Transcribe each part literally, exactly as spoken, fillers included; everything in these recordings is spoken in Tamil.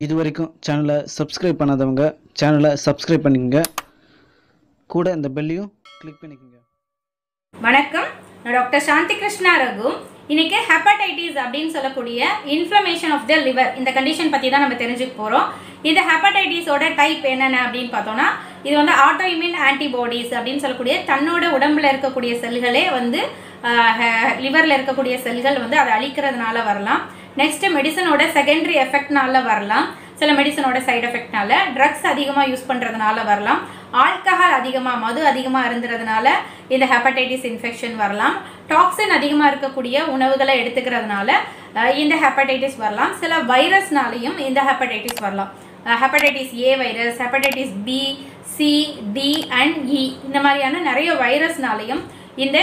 இதுவரைக்கும் சேனலை சப்ஸ்கிரைப் பண்ணாதவங்க சேனலை சப்ஸ்கிரைப் பண்ணிக்கங்க, கூட இந்த பெல்லையும் கிளிக் பண்ணிக்கங்க. வணக்கம், நான் டாக்டர் சாந்தி கிருஷ்ணா ரகு. இன்னைக்கு ஹெப்படைட்டிஸ் அப்படின்னு சொல்லக்கூடிய இன்ஃப்ளமேஷன் ஆஃப் த லிவர் இந்த கண்டிஷன் பற்றி தான் நம்ம தெரிஞ்சுக்க போகிறோம். இந்த ஹெப்படைட்டிஸோட டைப் என்னென்ன அப்படின்னு பார்த்தோன்னா, இது வந்து ஆட்டோஇம்யூன் ஆன்டிபாடிஸ் அப்படின்னு சொல்லக்கூடிய தன்னோட உடம்புல இருக்கக்கூடிய செல்களே வந்து லிவரில் இருக்கக்கூடிய செல்கள் வந்து அதை அழிக்கிறதுனால வரலாம். நெக்ஸ்ட் மெடிசனோட செகண்டரி எஃபெக்ட்னால வரலாம், சில மெடிசனோட சைடு எஃபெக்ட்னால, ட்ரக்ஸ் அதிகமாக யூஸ் பண்ணுறதுனால வரலாம், ஆல்கஹால் அதிகமாக மது அதிகமாக இருந்துறதுனால இந்த ஹெப்படைட்டிஸ் இன்ஃபெக்ஷன் வரலாம், டாக்ஸின் அதிகமாக இருக்கக்கூடிய உணவுகளை எடுத்துக்கிறதுனால இந்த ஹெப்படைட்டிஸ் வரலாம், சில வைரஸ்னாலையும் இந்த ஹெப்படைட்டிஸ் வரலாம். Hepatitis A virus, hepatitis B, C, D and E இந்த மாதிரியான நிறைய வைரஸ்னாலையும் இந்த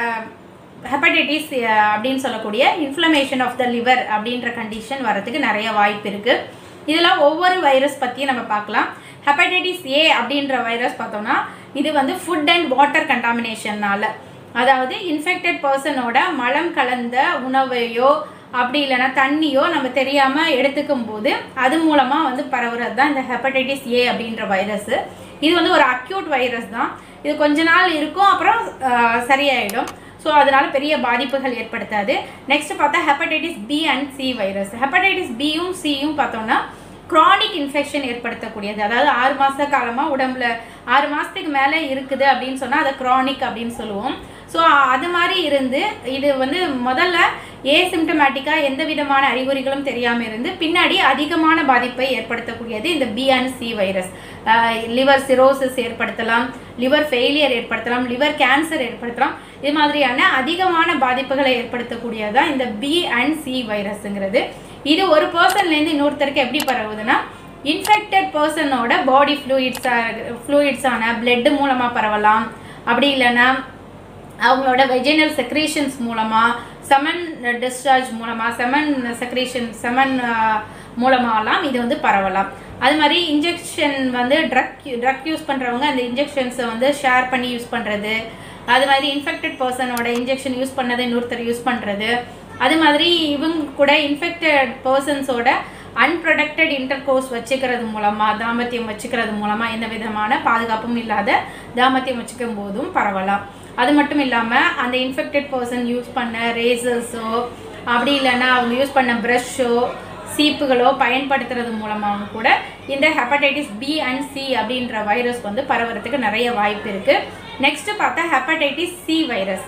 ஹெப்படைட்டிஸ் அப்படின்னு சொல்லக்கூடிய இன்ஃப்ளமேஷன் ஆஃப் த லிவர் அப்படின்ற கண்டிஷன் வரதுக்கு நிறைய வாய்ப்பு இருக்குது. இதில் ஒவ்வொரு வைரஸ் பற்றியும் நம்ம பார்க்கலாம். ஹெப்படைட்டிஸ் ஏ அப்படின்ற வைரஸ் பார்த்தோம்னா, இது வந்து ஃபுட் அண்ட் வாட்டர் கண்டாமினேஷன்னால, அதாவது இன்ஃபெக்டட் பர்சனோட மலம் கலந்த உணவையோ அப்படி இல்லைன்னா தண்ணியோ நம்ம தெரியாமல் எடுத்துக்கும் போது அது மூலமாக வந்து பரவுறது தான் இந்த ஹெப்படைட்டிஸ் ஏ அப்படின்ற வைரஸ். இது வந்து ஒரு அக்யூட் வைரஸ் தான். இது கொஞ்ச நாள் இருக்கும், அப்புறம் சரியாயிடும். ஸோ அதனால பெரிய பாதிப்புகள் ஏற்படுத்தாது. நெக்ஸ்ட் பார்த்தா hepatitis B and C virus. Hepatitis பியும் சியும் பார்த்தோம்னா க்ரானிக் இன்ஃபெக்ஷன் ஏற்படுத்தக்கூடியது. அதாவது ஆறு மாத காலமாக உடம்புல ஆறு மாதத்துக்கு மேலே இருக்குது அப்படின்னு சொன்னால் அதை க்ரானிக் அப்படின்னு சொல்லுவோம். ஸோ அது மாதிரி இருந்து இது வந்து முதல்ல ஏசிம்டமேட்டிக்காக எந்த விதமான அறிகுறிகளும் தெரியாமல் இருந்து பின்னாடி அதிகமான பாதிப்பை ஏற்படுத்தக்கூடியது இந்த B and C virus. Liver cirrhosis ஏற்படுத்தலாம், லிவர் ஃபெயிலியர் ஏற்படுத்தலாம், லிவர் கேன்சர் ஏற்படுத்தலாம். இது மாதிரியான அதிகமான பாதிப்புகளை ஏற்படுத்தக்கூடியதான் இந்த பி அண்ட் சி வைரஸுங்கிறது. இது ஒரு பர்சன்லேருந்து இன்னொருத்தருக்கு எப்படி பரவுதுன்னா, இன்ஃபெக்டட் பர்சனோட பாடி ஃப்ளூயிட்ஸா ஃப்ளூயிட்ஸான பிளட் மூலமாக பரவலாம், அப்படி இல்லைன்னா அவங்களோட வெஜினல் செக்ரீஷன்ஸ் மூலமாக, செமன் டிஸ்சார்ஜ் மூலமாக, செமன் செக்ரீஷன் செமன் மூலமாகலாம் இது வந்து பரவலாம். அது மாதிரி இன்ஜெக்ஷன் வந்து ட்ரக் ட்ரக் யூஸ் பண்ணுறவங்க அந்த இன்ஜெக்ஷன்ஸை வந்து ஷேர் பண்ணி யூஸ் பண்ணுறது, அது மாதிரி இன்ஃபெக்டட் பர்சனோட இன்ஜெக்ஷன் யூஸ் பண்ணதை இன்னொருத்தர் யூஸ் பண்ணுறது, அது மாதிரி இவங்க கூட இன்ஃபெக்டட் பர்சன்ஸோட அன்ப்ரொடெக்டட் இன்டர்கோர்ஸ் வச்சுக்கிறது மூலமாக, தாம்பத்தியம் வச்சுக்கிறது மூலமாக எந்த விதமான பாதுகாப்பும் இல்லாத தாம்பத்தியம் வச்சுக்கும் போதும் பரவலாம். அது மட்டும் இல்லாமல் அந்த இன்ஃபெக்டட் பர்சன் யூஸ் பண்ண ரேசர்ஸோ அப்படி இல்லைன்னா அவங்க யூஸ் பண்ண ப்ரஷ்ஷோ சீப்புகளோ பயன்படுத்துறது மூலமாகவும் கூட இந்த ஹெப்படைட்டிஸ் பி அண்ட் சி அப்படின்ற வைரஸ் வந்து பரவுறதுக்கு நிறைய வாய்ப்பு இருக்குது. நெக்ஸ்ட்டு பார்த்தா hepatitis C virus,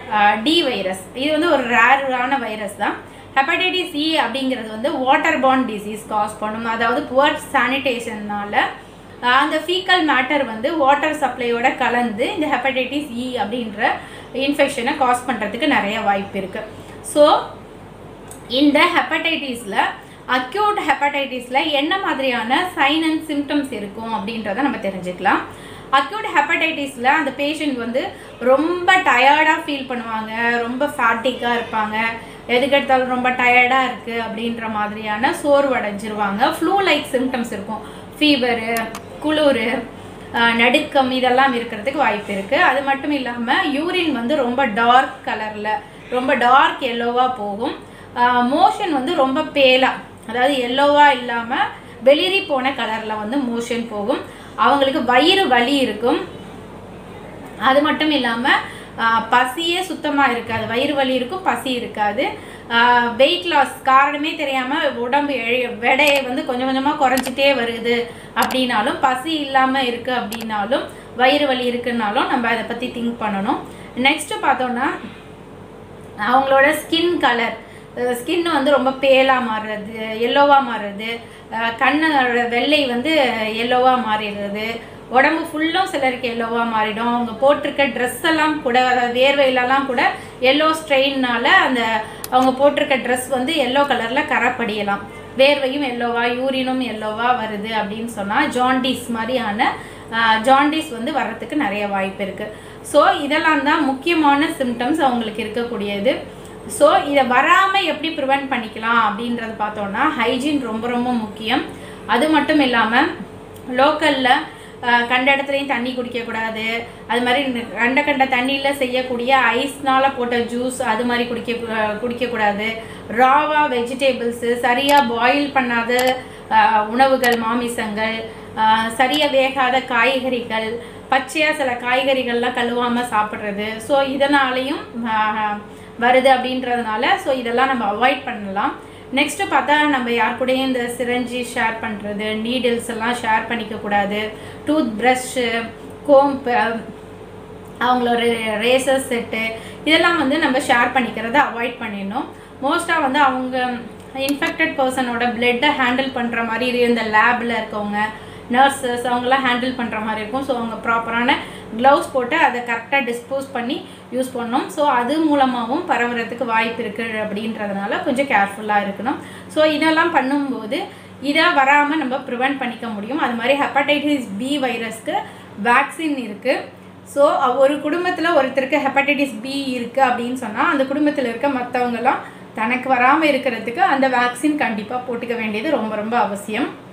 D virus. இது வந்து ஒரு ரேரான வைரஸ் தான். ஹெப்படைட்டிஸ் இ அப்படிங்கிறது வந்து வாட்டர் பார்ன் டிசீஸ் காஸ் பண்ணும். அதாவது புவர் சானிடேஷன்னால அந்த ஃபீக்கல் மேட்டர் வந்து வாட்டர் சப்ளையோட கலந்து இந்த ஹெப்படைட்டிஸ் இ அப்படின்ற இன்ஃபெக்ஷனை காஸ் பண்ணுறதுக்கு நிறைய வாய்ப்பு இருக்குது. ஸோ இந்த ஹெப்படைட்டிஸில் அக்யூட் ஹெப்படைட்டிஸில் என்ன மாதிரியான சைன் அண்ட் சிம்டம்ஸ் இருக்கும் அப்படின்றத நம்ம தெரிஞ்சுக்கலாம். அக்யூட் ஹெப்படைட்டிஸில் அந்த பேஷண்ட் வந்து ரொம்ப டயர்டாக ஃபீல் பண்ணுவாங்க, ரொம்ப ஃபேட்டிக்காக இருப்பாங்க, எதுக்கெடுத்தாலும் ரொம்ப டயர்டாக இருக்குது அப்படின்ற மாதிரியான சோர்வடைஞ்சிருவாங்க. ஃப்ளூ லைக் சிம்டம்ஸ் இருக்கும், ஃபீவரு, குளிர், நடுக்கம் இதெல்லாம் இருக்கிறதுக்கு வாய்ப்பு இருக்குது. அது மட்டும் இல்லாமல் யூரின் வந்து ரொம்ப டார்க் கலரில், ரொம்ப டார்க் எல்லோவாக போகும். மோஷன் வந்து ரொம்ப பேலாக, அதாவது எல்லோவாக இல்லாமல் வெளிரி போன கலரில் வந்து மோஷன் போகும். அவங்களுக்கு வயிறு வலி இருக்கும். அது மட்டும் இல்லாமல் பசியே சுத்தமாக இருக்காது, வயிறு வலி இருக்கும், பசி இருக்காது. வெயிட் லாஸ் காரணமே தெரியாமல் உடம்பு எடையை வந்து கொஞ்சம் கொஞ்சமாக குறைஞ்சிட்டே வருது அப்படின்னாலும், பசி இல்லாமல் இருக்குது அப்படின்னாலும், வயிறு வலி இருக்குன்னாலும் நம்ம அதை பற்றி திங்க் பண்ணணும். நெக்ஸ்ட்டு பார்த்தோன்னா அவங்களோட ஸ்கின் கலர், ஸ்கின் வந்து ரொம்ப பேலாக மாறுறது, எல்லோவாக மாறுறது, கண்ணோட வெள்ளை வந்து எல்லோவாக மாறிடுறது, உடம்பு ஃபுல்லும் சிலருக்கு எல்லோவாக மாறிடும். அவங்க போட்டிருக்க ட்ரெஸ் எல்லாம் கூட, வேர்வையிலலாம் கூட எல்லோ ஸ்ட்ரெயின்னால அந்த அவங்க போட்டிருக்க ட்ரெஸ் வந்து எல்லோ கலரில் கரைப்படியலாம். வேர்வையும் எல்லோவா, யூரினும் எல்லோவா வருது அப்படின்னு சொன்னால் ஜாண்டிஸ் மாதிரியான ஜாண்டிஸ் வந்து வர்றதுக்கு நிறைய வாய்ப்பு இருக்குது. ஸோ இதெல்லாம் தான் முக்கியமான சிம்டம்ஸ் அவங்களுக்கு இருக்கக்கூடியது. ஸோ இதை வராமல் எப்படி ப்ரிவெண்ட் பண்ணிக்கலாம் அப்படின்றது பார்த்தோன்னா, ஹைஜீன் ரொம்ப ரொம்ப முக்கியம். அது மட்டும் இல்லாமல் லோக்கலில் கண்ட இடத்துலையும் தண்ணி குடிக்கக்கூடாது. அது மாதிரி கண்ட கண்ட தண்ணியில் செய்யக்கூடிய ஐஸ்னால் போட்ட ஜூஸ் அது மாதிரி குடிக்க குடிக்கக்கூடாது. ராவாக வெஜிடேபிள்ஸு, சரியாக பாயில் பண்ணாத உணவுகள், மாமிசங்கள், சரியாக வேகாத காய்கறிகள், பச்சையாக சில காய்கறிகள்லாம் கழுவாமல் சாப்பிட்றது, ஸோ இதனாலையும் வருது அப்படின்றதுனால ஸோ இதெல்லாம் நம்ம அவாய்ட் பண்ணலாம். நெக்ஸ்ட்டு பார்த்தா நம்ம யார் கூடயும் இந்த சிரஞ்சி ஷேர் பண்ணுறது, நீடில்ஸ் எல்லாம் ஷேர் பண்ணிக்கக்கூடாது. டூத் ப்ரஷ்ஷு, கோம்பு, அவங்களோட ரேசர் செட்டு இதெல்லாம் வந்து நம்ம ஷேர் பண்ணிக்கிறத அவாய்ட் பண்ணிடணும். மோஸ்ட்டாக வந்து அவங்க இன்ஃபெக்டட் பர்சனோட பிளட்டை ஹேண்டில் பண்ணுற மாதிரி இந்த லேபில் இருக்கவங்க, நர்சஸ் அவங்களாம் ஹேண்டில் பண்ணுற மாதிரி இருக்கும். ஸோ அவங்க ப்ராப்பரான க்ளவுஸ் போட்டு அதை கரெக்டாக டிஸ்போஸ் பண்ணி யூஸ் பண்ணணும். ஸோ அது மூலமாகவும் பரவுறதுக்கு வாய்ப்பு இருக்குது அப்படின்றதுனால கொஞ்சம் கேர்ஃபுல்லாக இருக்கணும். ஸோ இதெல்லாம் பண்ணும்போது இதை வராமல் நம்ம ப்ரிவெண்ட் பண்ணிக்க முடியும். அது மாதிரி ஹெப்படைட்டிஸ் பி வைரஸ்க்கு வேக்சின் இருக்குது. ஸோ ஒரு குடும்பத்தில் ஒருத்தருக்கு ஹெப்படைட்டிஸ் பி இருக்குது அப்படின்னு சொன்னால் அந்த குடும்பத்தில் இருக்க மற்றவங்கலாம் தனக்கு வராமல் இருக்கிறதுக்கு அந்த வேக்சின் கண்டிப்பாக போட்டுக்க வேண்டியது ரொம்ப ரொம்ப அவசியம்.